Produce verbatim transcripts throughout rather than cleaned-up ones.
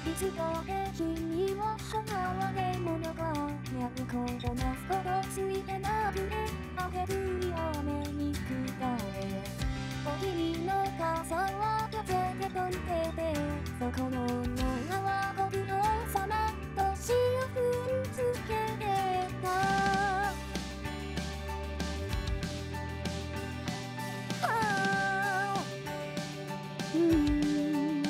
いつかで君は離れ者が脈こぼなすほどついてなくてあげるよ雨に下れお君の傘は風で飛んでてそこの女はご苦労様年を踏んづけてたあーうん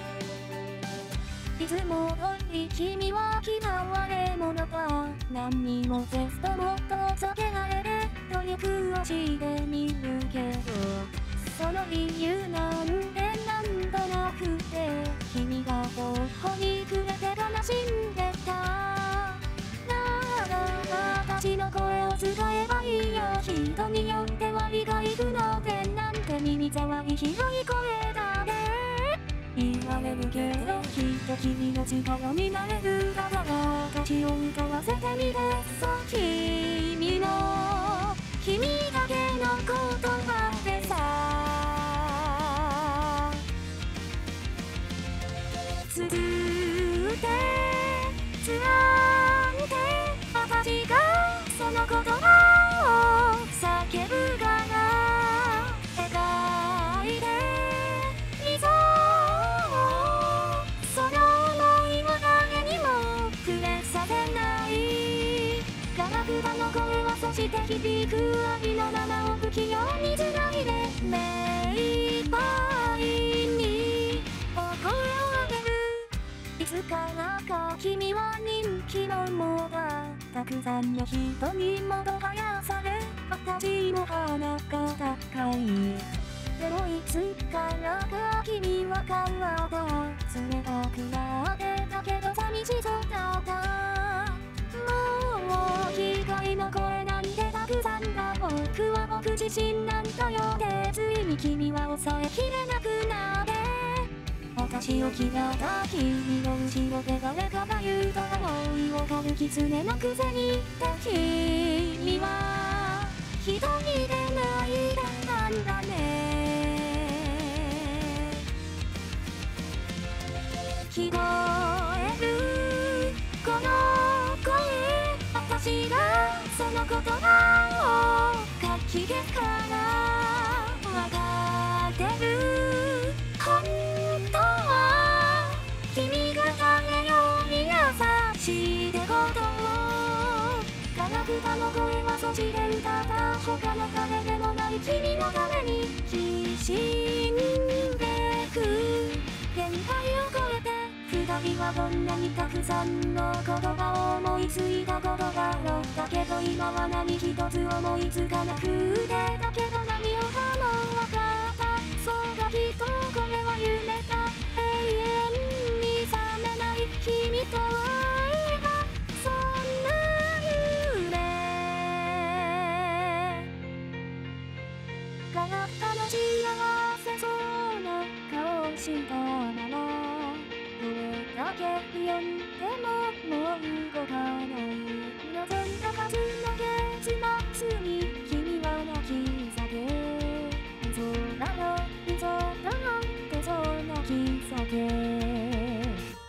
いつも通り君は嫌われ者か何にもテストもと避けられて努力をしてみるけどその理由なんてなんとなくて君が頬に触れて悲しんでたなら私の声を使えばいいよ人によっては理解不能でなんて耳障り広い声だね言われるけどきっと君の力になれるだから私を歌わせてみてそう君の君だけの言葉でさつづってつらんで私がその言葉を叫ぶから描いてみそうその想いを誰にも触れさせないガラクタの声はそして響く愛の生を不器用につないで目いっぱいにお声を上げるいつからか君は人気のもだたくさんの人にもどはやされ私も鼻が高いでもいつからか君は変わった冷たくなってたけど寂しそうだったもう機械の声なんてたくさんだ僕は僕自身なんだよでついに君は抑えきれなくなって私を嫌った君の後ろで誰かが言うと思いを狩る狐のくせに君は一人で泣いてたんだね聞こえるこの声私がその言葉を書き消すからわかってる本当は君が誰より優しいってことをガラクタの声はそして歌った他の誰でもない君のためにきしんでく限界を超えて二人はどんなにたくさんの言葉を思いついたことだろうだけど今は何一つ思いつかなくてだけど何をかもわかったそうだきっとこれは夢だ永遠に覚めない君と会えばそんな夢ガラクタの幸せそうな顔したままどれだけ読んでももう動かない望んだはずの月末に君は泣き叫べ嘘だろ嘘だろってそう泣き叫べ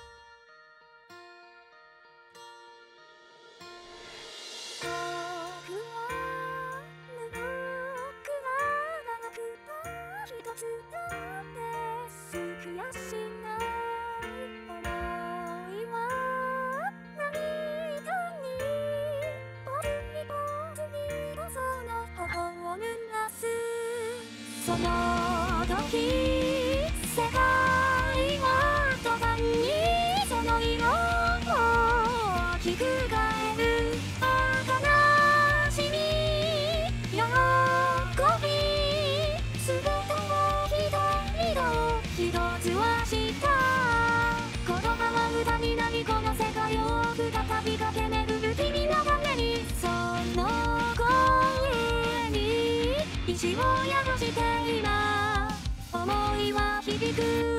僕は無力が長くた一つだって悔しない想いは涙にポツリポツリとその頬を濡らすその時世界は途端にその色をひくがえる悲しみ喜び全てを一人と一つはした言葉は無駄になりこの世界を再び駆け巡る君のためにその声に意志を宿して今思いは響く